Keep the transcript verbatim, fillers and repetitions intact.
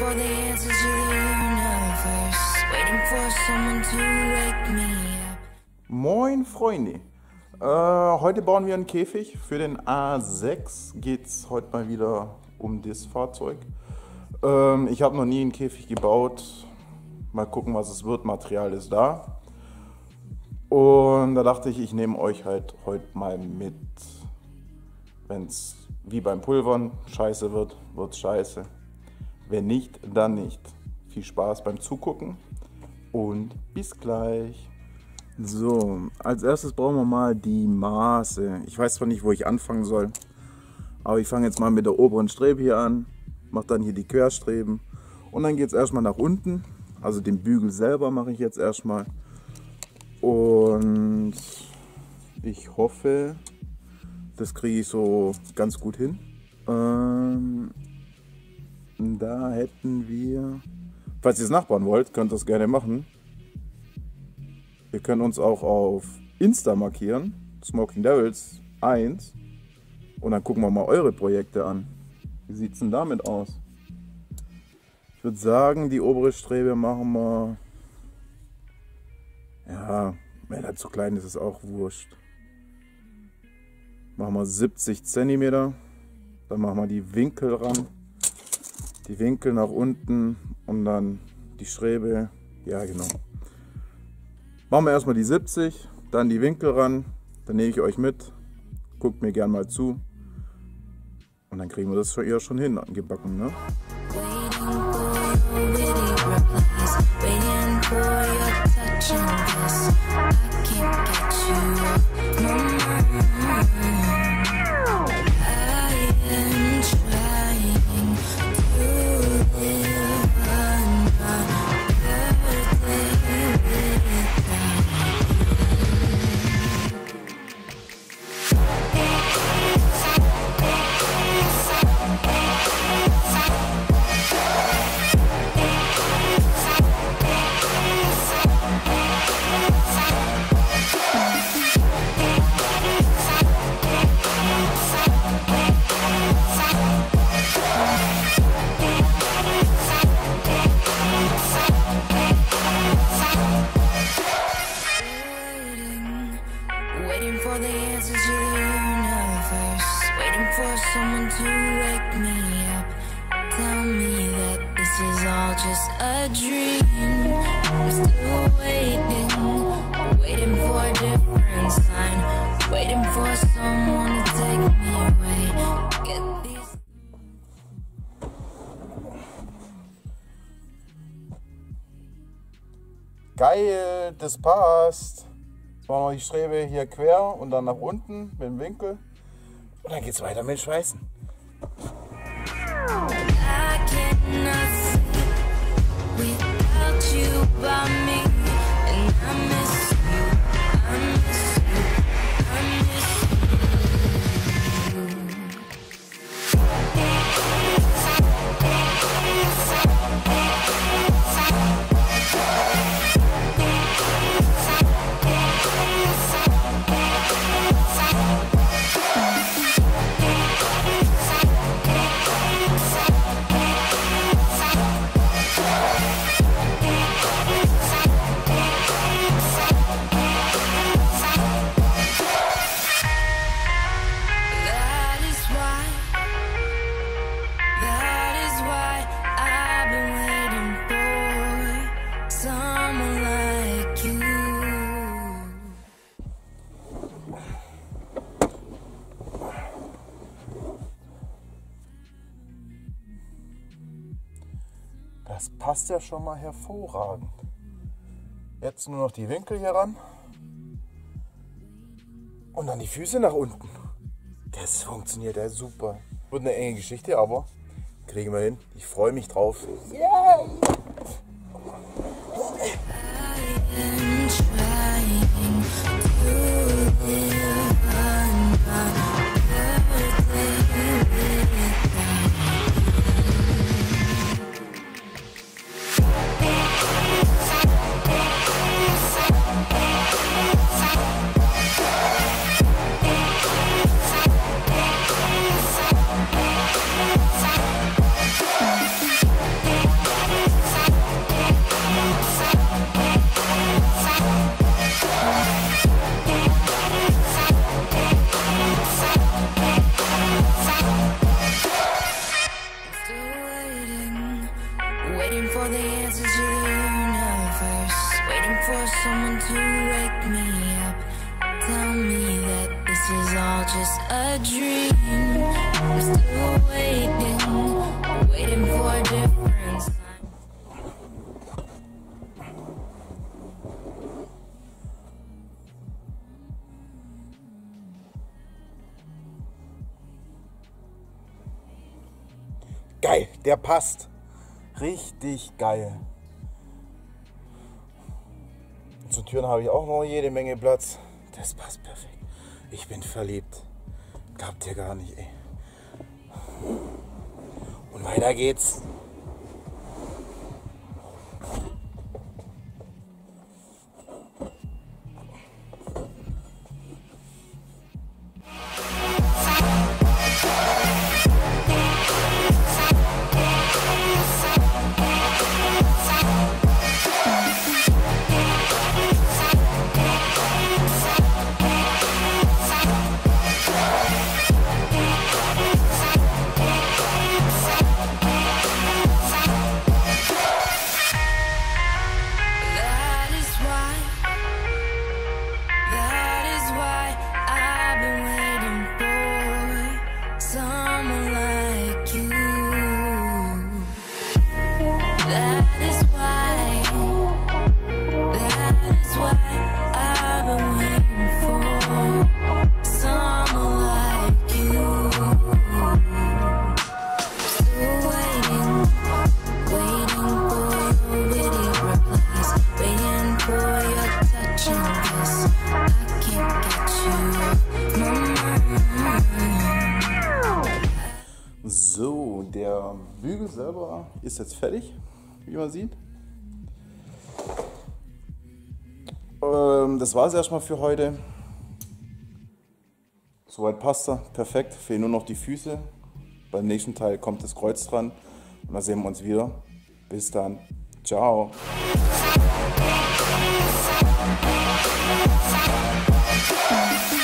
for the answers to the universe, waiting for someone to wake me up. Moin Freunde, äh, heute bauen wir einen Käfig. Für den A sechs geht es heute mal wieder um das Fahrzeug. Ähm, ich habe noch nie einen Käfig gebaut. Mal gucken, was es wird. Material ist da. Und da dachte ich, ich nehme euch halt heute mal mit. Wenn es wie beim Pulvern scheiße wird, wird es scheiße. Wenn nicht, dann nicht. Viel Spaß beim Zugucken und bis gleich. So, als erstes brauchen wir mal die Maße. Ich weiß zwar nicht, wo ich anfangen soll, aber ich fange jetzt mal mit der oberen Strebe hier an, mache dann hier die Querstreben und dann geht es erstmal nach unten. Also den Bügel selber mache ich jetzt erstmal. Und ich hoffe, das kriege ich so ganz gut hin. Ähm, da hätten wir, falls ihr es nachbauen wollt, könnt ihr es gerne machen. Wir können uns auch auf Insta markieren, Smoking Devils eins. Und dann gucken wir mal eure Projekte an. Wie sieht es denn damit aus? Ich würde sagen, die obere Strebe machen wir, ja, wenn er zu klein ist, ist auch wurscht. Machen wir siebzig Zentimeter, dann machen wir die Winkel ran, die Winkel nach unten und dann die Strebe, ja genau. Machen wir erstmal die siebzig, dann die Winkel ran, dann nehme ich euch mit, guckt mir gern mal zu und dann kriegen wir das schon eher schon hin, gebacken, ne? Someone to wake me up, tell me that this is all just a dream. I'm still waiting, waiting for a different sign, waiting for someone to take me away. Get these. Geil, das passt. Jetzt machen wir die Strebe hier quer und dann nach unten mit dem Winkel. Und dann geht's weiter mit Schweißen. Das passt ja schon mal hervorragend. Jetzt nur noch die Winkel hier ran. Und dann die Füße nach unten. Das funktioniert ja super. Wird eine enge Geschichte, aber kriegen wir hin. Ich freue mich drauf. Yeah! Yeah. Geil, der passt. Richtig geil. Zu Türen habe ich auch noch jede Menge Platz. Das passt perfekt. Ich bin verliebt. Glaubt ihr gar nicht, ey. Und weiter geht's. That is why, that is why I've been waiting for someone like you. That is why, that is why I've been waiting for someone like you. Still waiting, waiting for your witty replies, waiting for your touch and kiss. I can't get you off my mind. So, der Bügel selber ist jetzt fertig, wie man sieht. Ähm, das war es erstmal für heute. Soweit passt er, perfekt. Fehlen nur noch die Füße. Beim nächsten Teil kommt das Kreuz dran. Und dann sehen wir uns wieder. Bis dann. Ciao. Thank you.